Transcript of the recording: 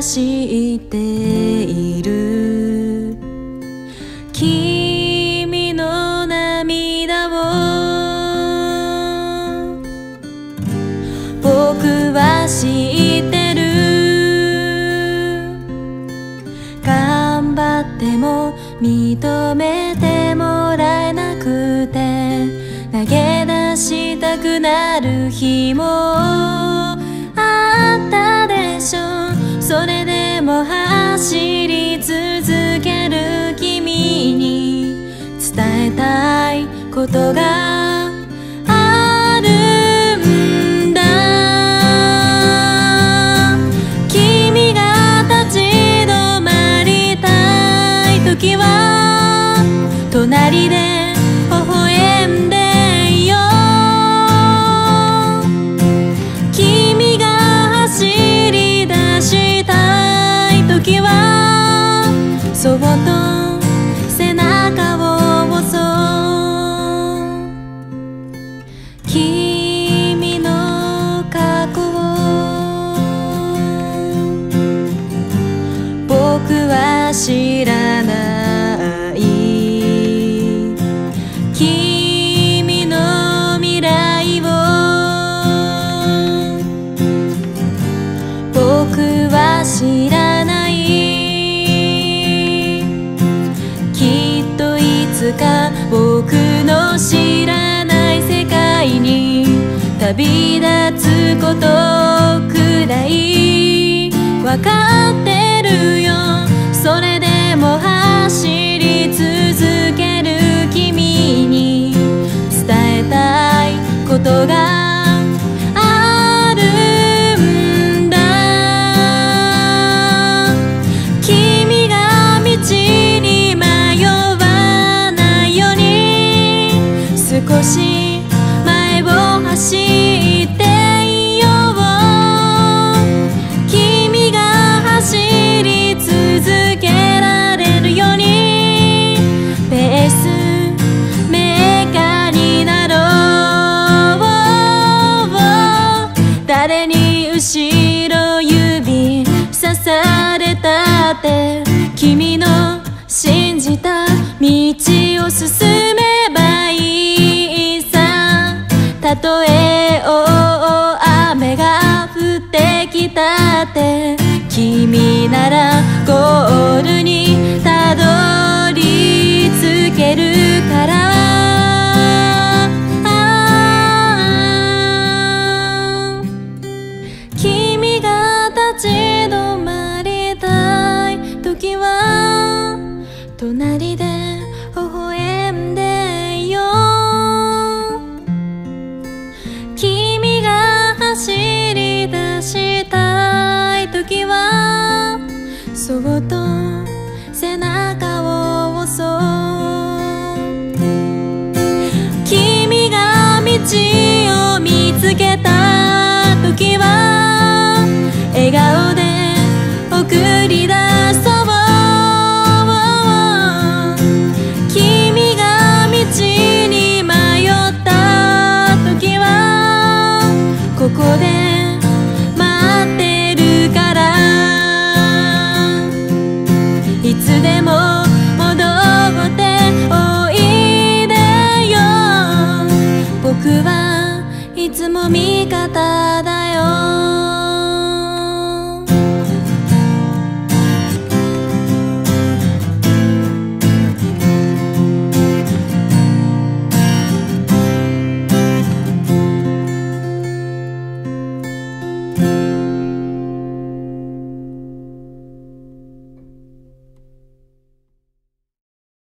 知っている。君の涙を僕は知ってる。頑張っても認めてもらえなくて投げ出したくなる日もあったでしょ。それでも走り続ける君に伝えたいことがあるんだ。君が立ち止まりたい時は隣で微笑んでいよう。君が走り出したい時はそっと背中を押そう。君の過去を僕は知らない。君の未来を僕は知らない。きっといつか僕の知らない世界に旅立つことくらいわかってるよ。それでも走り続ける君に伝えたいことがあるんだ。君が道に迷わないように少し前を走っていよう。君が走り続けられるようにペースメーカーになろう。誰に後ろ指さされたって君の信じた道を進めばいいさ。たとえ大雨が降ってきたって君ならゴールにたどり着けるから。君が立ち止まりたい時は隣で微笑んでいよう。君が走り出したい時はそっと背中を押そう。君が道を見つけた時は笑顔で送り出そう。君が道に迷った時はここで待ってるから。いつでも戻っておいでよ。僕はいつも味方だよ。